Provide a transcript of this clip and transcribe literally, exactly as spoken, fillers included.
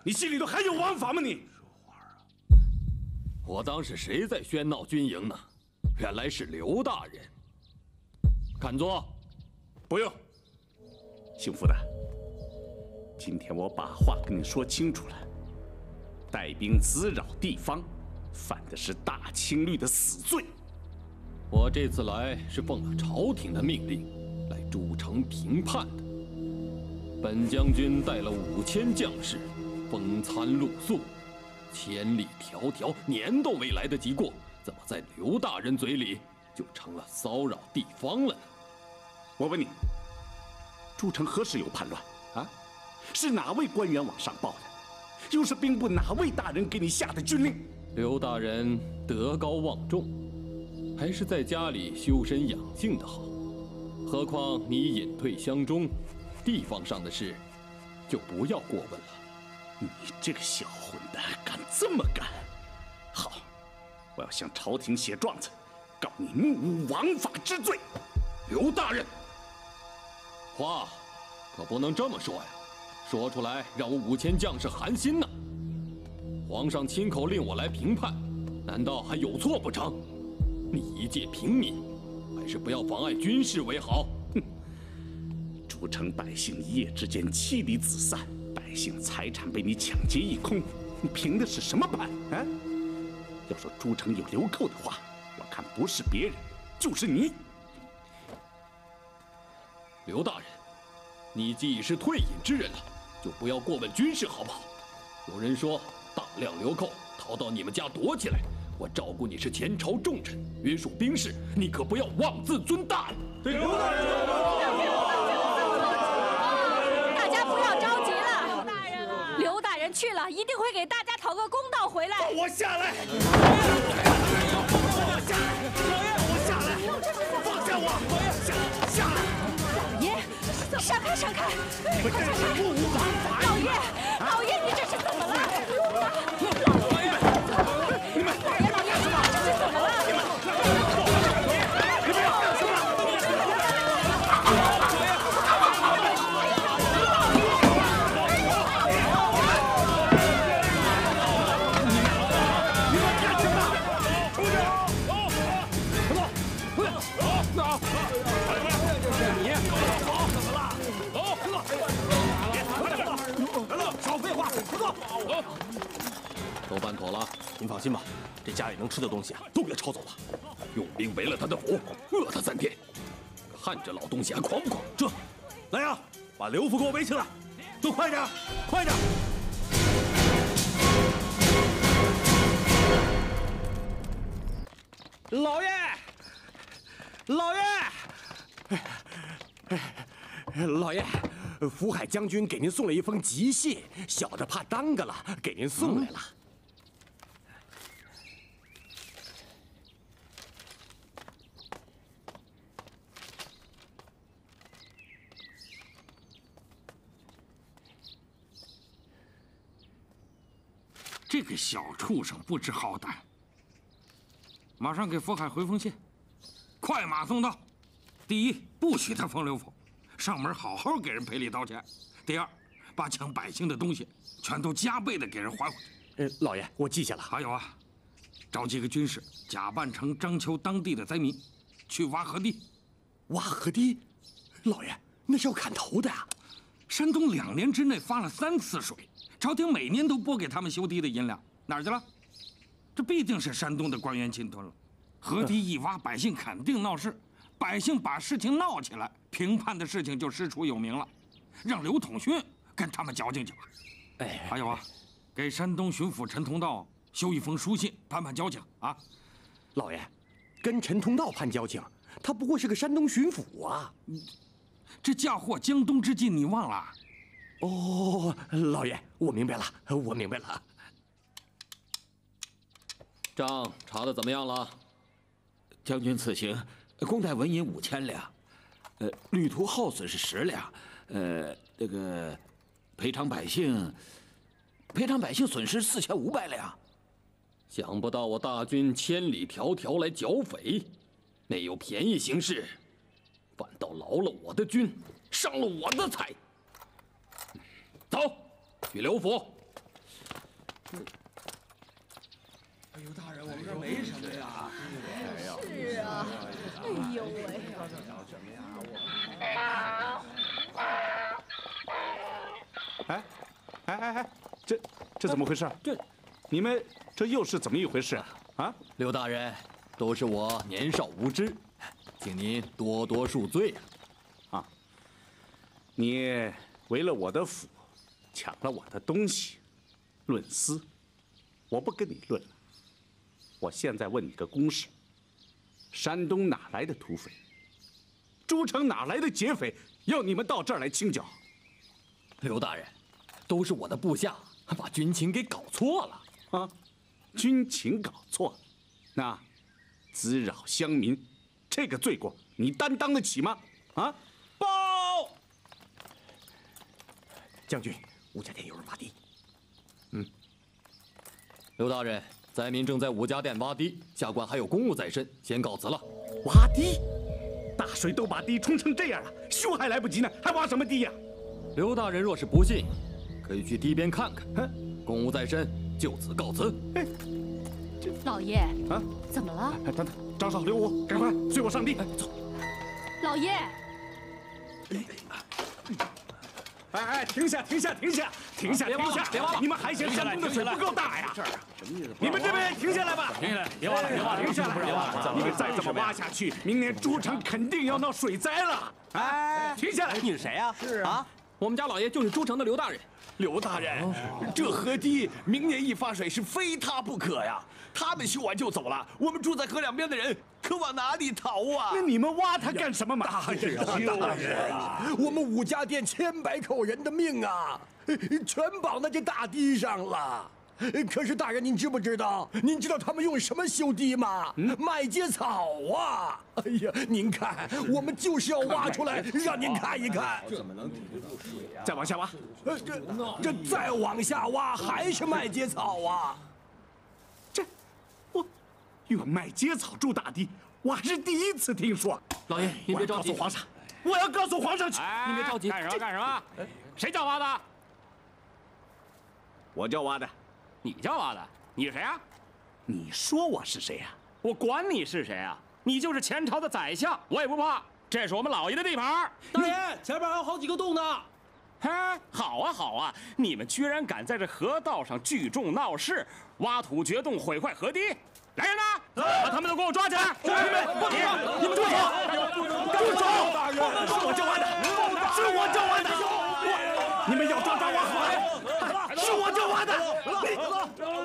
你心里头还有王法吗你？ 我当是谁在喧闹军营呢？原来是刘大人。看座。 不用。姓傅的，今天我把话跟你说清楚了。带兵滋扰地方，犯的是大清律的死罪。 我这次来是奉了朝廷的命令，来筑城平叛的。本将军带了五千将士，风餐露宿。 千里迢迢，年都没来得及过，怎么在刘大人嘴里就成了骚扰地方了呢？ 我问你，诸城何时有叛乱啊？是哪位官员往上报的？又是兵部哪位大人给你下的军令？ 刘大人德高望重，还是在家里修身养性的好。何况你隐退乡中，地方上的事就不要过问了。 你这个小混蛋，敢这么干！好，我要向朝廷写状子，告你目无王法之罪。 刘大人，话可不能这么说呀，说出来让我五千将士寒心呢。皇上亲口令我来平叛，难道还有错不成？你一介平民，还是不要妨碍军事为好。 哼！诸城百姓一夜之间妻离子散。 百姓财产被你抢劫一空，你凭的是什么判啊？要说诸城有流寇的话，我看不是别人，就是你。 刘大人，你既已是退隐之人了，就不要过问军事好不好？有人说大量流寇逃到你们家躲起来，我照顾你是前朝重臣，约束兵士，你可不要妄自尊大呀！ 对，刘大人。 去了，一定会给大家讨个公道回来。 放我下来！放我下来！老爷，我下来！放下我！老爷，下下来！ 老爷，闪开，闪开！ 你们真是目无王法！ 老爷，老爷，你这是怎么了？ 老爷，你们， 老爷，老爷，这是怎么了？ 你们，你们要干什么？ 都办妥了， 您放心吧，这家里能吃的东西啊，都给抄走了。 用兵围了他的府，饿他三天，看这老东西还狂不狂？ 这，来呀，把刘府给我围起来，都快点，快点！ 老爷，老爷，老爷，福海将军给您送了一封急信，小的怕耽搁了，给您送来了。嗯这个小畜生不知好歹，马上给福海回封信，快马送到。第一，不许他封刘府，上门好好给人赔礼道歉；第二，把抢百姓的东西全都加倍的给人还回去。 呃，老爷，我记下了。 还有啊，找几个军士假扮成章丘当地的灾民，去挖河堤。 挖河堤，老爷，那是要砍头的呀。 山东两年之内发了三次水。 朝廷每年都拨给他们修堤的银两，哪儿去了？这必定是山东的官员侵吞了。河堤一挖，百姓肯定闹事，百姓把事情闹起来，平叛的事情就师出有名了。让刘统勋跟他们较劲去吧。 哎， 还有啊，给山东巡抚陈同道修一封书信，攀攀交情啊。 老爷，跟陈同道攀交情，他不过是个山东巡抚啊。 这嫁祸江东之计，你忘了？ 哦，老爷，我明白了，我明白了。 账查的怎么样了？ 将军此行共带纹银五千两，呃，旅途耗损是十两，呃，这个赔偿百姓，赔偿百姓损失四千五百两。 想不到我大军千里迢迢来剿匪，内有便宜行事，反倒劳了我的军，伤了我的财。走，去刘府， 哎呦，大人，我们这儿没什么呀。 是啊，哎呦喂！ 哎，哎哎哎，这这怎么回事？ 这， 你们这又是怎么一回事啊？啊， 刘大人，都是我年少无知，请您多多恕罪啊！ 啊，你为了我的府，抢了我的东西，论私，我不跟你论了。我现在问你个公事：山东哪来的土匪？诸城哪来的劫匪？要你们到这儿来清剿？ 刘大人，都是我的部下把军情给搞错了啊！军情搞错，那滋扰乡民，这个罪过你担当得起吗？啊！报！ 将军，吴家店有人挖地。 嗯。刘大人，灾民正在吴家店挖地，下官还有公务在身，先告辞了。 挖地？大水都把地冲成这样了，修还来不及呢，还挖什么地呀？ 刘大人若是不信，可以去堤边看看。公务在身，就此告辞。哎， 老爷啊，怎么了？ 哎，等等，张少、刘武，赶快随我上地。走。 老爷。 哎哎，停下，停下，停下，停下，停下！别挖！你们还嫌山东的水不够大呀？这儿，什么意思？你们这边停下来吧！ 停下来！别挖了，别挖了， 停下来！别挖了！你们再这么挖下去，明年诸城肯定要闹水灾了！哎，停下来！ 你是谁呀？ 是啊，我们家老爷就是诸城的刘大人。 刘大人，这河堤明年一发水是非他不可呀！他们修完就走了，我们住在河两边的人可往哪里逃啊？ 那你们挖它干什么嘛？ 大人啊，大人啊！我们武家店千百口人的命啊，全绑在这大堤上了。可是大人，您知不知道？您知道他们用什么修堤吗？麦秸草啊！哎呀，您看，我们就是要挖出来，让您看一看。 这怎么能抵得住水啊？ 再往下挖， 呃，这这再往下挖还是麦秸草啊！ 这，我用麦秸草筑大堤，我还是第一次听说。 老爷，您别着急， 告诉皇上，我要告诉皇上去。 您别着急， 干什么干什么？谁叫挖的？ 我叫挖的。 你叫挖的？你是谁啊？ 你说我是谁呀？ 我管你是谁啊！你就是前朝的宰相，我也不怕。这是我们老爷的地盘。 大爷，前面还有好几个洞呢。 嘿，好啊好啊！你们居然敢在这河道上聚众闹事，挖土掘洞，毁坏河堤！来人呐，把他们都给我抓起来！ 你们不能，你们住手！住手！是我叫挖的，是我叫挖的！你们要抓抓我好，是我叫挖的！